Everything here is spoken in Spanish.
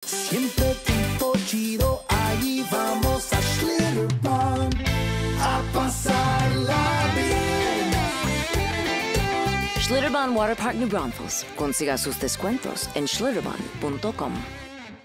Siempre tipo chido, ahí vamos a Schlitterbahn a pasarla bien. Schlitterbahn Waterpark New Braunfels. Consiga sus descuentos en schlitterbahn.com.